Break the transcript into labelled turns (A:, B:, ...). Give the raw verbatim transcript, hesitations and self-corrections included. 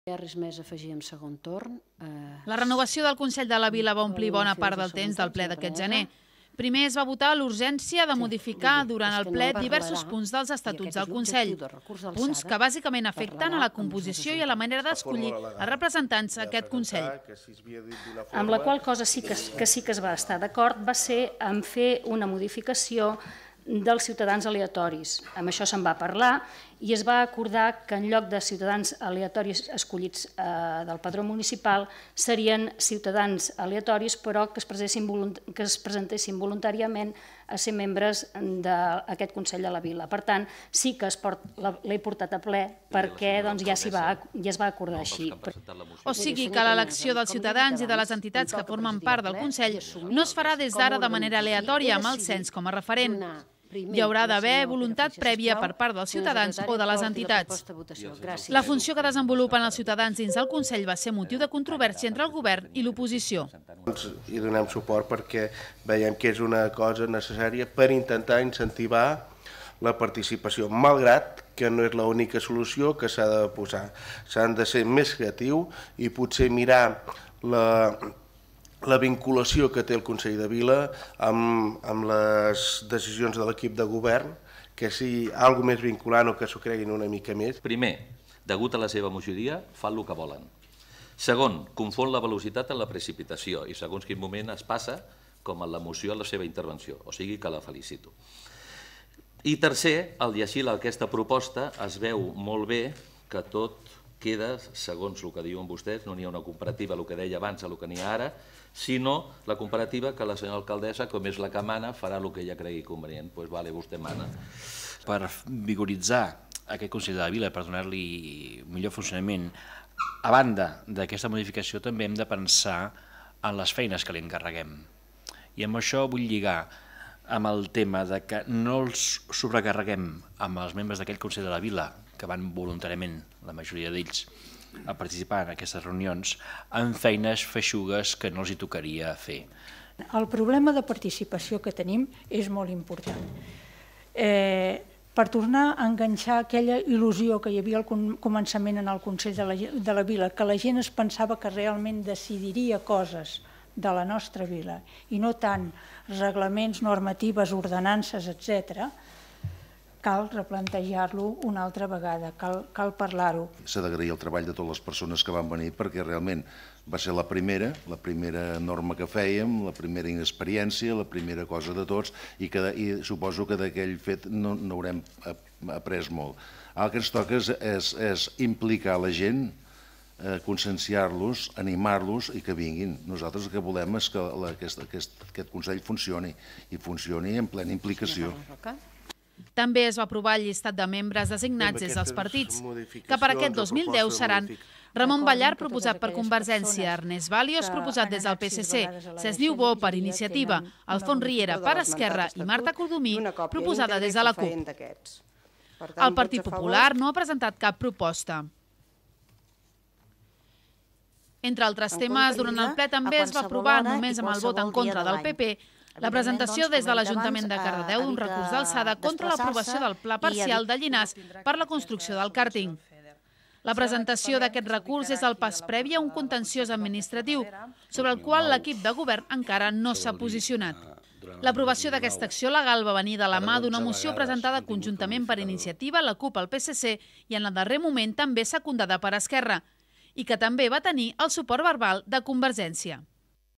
A: Hi ha res més a afegir en segon torn.
B: La renovació del Consell de la Vila va omplir bona part del temps del ple d'aquest gener. Primer es va votar l'urgència de modificar durant el ple diversos punts dels estatuts del Consell, punts que bàsicament afecten a la composició i a la manera d'escollir els representants d'aquest Consell.
C: Amb la qual cosa sí que, que sí que es va estar d'acord va ser en fer una modificació dels ciutadans aleatoris. Amb això se'n va parlar i es va acordar que en lloc de ciutadans aleatoris escollits eh, del padró municipal serien ciutadans aleatoris però que es, que es presentessin voluntàriament a ser membres d'aquest Consell de la Vila. Per tant, sí que l'he portat a ple perquè doncs, ja, va, ja es va acordar així.
B: O sigui que l'elecció dels ciutadans i de les entitats que formen part del Consell no es farà des d'ara de manera aleatòria amb el cens com a referent. Hi haurà d'haver voluntat prèvia per part dels ciutadans o de les entitats. La funció que desenvolupen els ciutadans dins del Consell va ser motiu de controvèrsia entre el govern i l'oposició.
D: Hi donem suport perquè veiem que és una cosa necessària per intentar incentivar la participació, malgrat que no és l'única solució que s'ha de posar. S'han de ser més creatius i potser mirar la... la vinculació que té el Consell de Vila amb, amb les decisions de l'equip de govern, que sigui alguna més vinculant o que s'ho creguin una mica més.
E: Primer, degut a la seva majoria, fan el que volen. Segon, confon la velocitat en la precipitació i segons quin moment es passa, com en la moció, en la seva intervenció, o sigui que la felicito. I tercer, al llegir aquesta proposta es veu molt bé que tot queda, segons el que diuen vostès, no n'hi ha una comparativa, el que deia abans, el que n'hi ha ara, sinó la comparativa que la senyora alcaldessa, com és la que mana, farà el que ella cregui convenient. Doncs vale, vostè mana.
F: Per vigoritzar aquest Consell de la Vila, per donar-li millor funcionament, a banda d'aquesta modificació també hem de pensar en les feines que li encarreguem. I amb això vull lligar amb el tema de que no els sobrecarreguem amb els membres d'aquell Consell de la Vila, que van voluntàriament, la majoria d'ells, a participar en aquestes reunions, en feines feixugues que no els hi tocaria fer.
G: El problema de participació que tenim és molt important. Eh, per tornar a enganxar aquella il·lusió que hi havia al començament en el Consell de la, de la Vila, que la gent es pensava que realment decidiria coses de la nostra vila, i no tant reglaments, normatives, ordenances, etcètera, cal replantejar-lo una altra vegada, cal, cal parlar-ho.
H: S'ha d'agrair el treball de totes les persones que van venir perquè realment va ser la primera, la primera norma que fèiem, la primera inexperiència, la primera cosa de tots i, que, i suposo que d'aquell fet no n'haurem après molt. El que ens toca és, és, és implicar la gent, eh, conscienciar-los, animar-los i que vinguin. Nosaltres el que volem és que la, aquest, aquest, aquest Consell funcioni i funcioni en plena implicació.
B: També es va aprovar el llistat de membres designats des dels partits, que per aquest dos mil deu seran Ramon Ballar, proposat per Convergència, Ernest Balios, proposat des del P S C, Cesc Niubó, per Iniciativa, Alfons Riera, per Esquerra i Marta Cordomí, proposada des de la CUP. El Partit Popular no ha presentat cap proposta. Entre altres temes, durant el ple també es va aprovar, només amb el vot en contra del P P, la presentació des de l'Ajuntament de Cardedeu d'un recurs d'alçada contra l'aprovació del pla parcial de Llinars per la construcció del càrting. La presentació d'aquest recurs és el pas previ a un contenciós administratiu, sobre el qual l'equip de govern encara no s'ha posicionat. L'aprovació d'aquesta acció legal va venir de la mà d'una moció presentada conjuntament per Iniciativa, la CUP, el P S C i en el darrer moment també secundada per Esquerra, i que també va tenir el suport verbal de Convergència.